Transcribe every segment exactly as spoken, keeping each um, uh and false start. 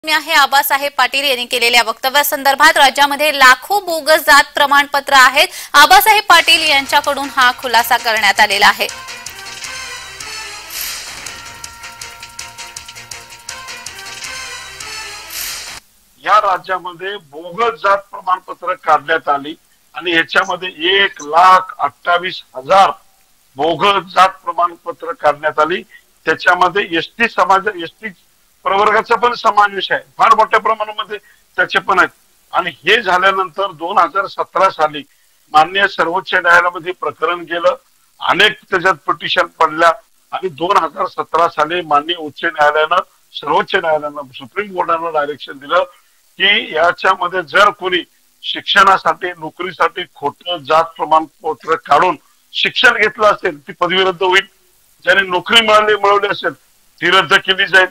आहे आबासाहेब पाटील यांनी केलेल्या वक्तव्यासंदर्भात राज्यामध्ये लाखो बोगस जात प्रमाणपत्र आहेत। आबासाहेब पाटील यांच्याकडून हा खुलासा करण्यात आलेला आहे। या राज्यामध्ये बोगस जात प्रमाणपत्र काढण्यात आली आणि याच्यामध्ये एक लाख अठ्ठावीस हजार बोगस जात प्रमाणपत्र काढण्यात आली। त्याच्यामध्ये एसटी समाज एसटी प्रवर्गाचा पण समावेश आहे, फार मोठ्या प्रमाणामध्ये त्याचे पण आहेत। आणि हे झाल्यानंतर दोन हजार सतरा साली माननीय सर्वोच्च न्यायालयामध्ये प्रकरण गेलं, अनेक त्याच्यात पिटिशन पडल्या आणि दोन हजार सतरा साली माननीय उच्च न्यायालयानं सर्वोच्च न्यायालयानं सुप्रीम कोर्टानं डायरेक्शन दिलं की याच्यामध्ये जर कोणी शिक्षणासाठी नोकरीसाठी खोटं जात प्रमाणपत्र काढून शिक्षण घेतलं असेल ती पदवी रद्द होईल, ज्याने नोकरी मिळाली मिळवली असेल ती रद्द केली जाईल।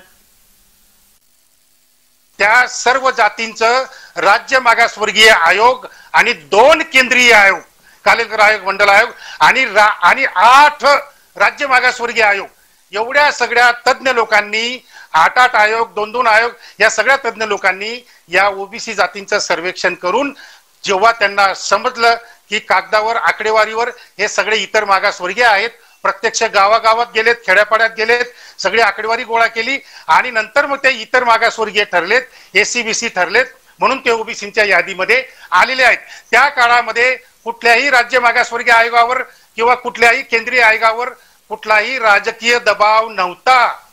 त्या सर्व जातींचं राज्य मागासवर्गीय आयोग आणि दोन केंद्रीय आयोग, कालेकर आयोग, मंडल आयोग आणि आणि आठ राज्य मागासवर्गीय आयोग, एवढ्या सगळ्या तज्ञ लोकांनी, आठ आठ आयोग, दोन दोन आयोग, या सगळ्या तज्ञ लोकांनी या ओबीसी जातींचं सर्वेक्षण करून जेव्हा त्यांना समजलं की कागदावर आकडेवारीवर हे सगळे इतर मागासवर्गीय आहेत, प्रत्यक्ष गावागावात गेलेत, खेड्यापाड्यात गेलेत, सगळी आकडेवारी गोळा केली आणि नंतर मग ते इतर मागासवर्गीय ठरलेत, एससीबीसी ठरलेत, म्हणून ते ओबीसीच्या यादीमध्ये आलेले आहेत। त्या काळामध्ये कुठल्याही राज्य मागासवर्गीय आयोगावर किंवा कुठल्याही केंद्रीय आयोगावर कुठलाही राजकीय दबाव नव्हता।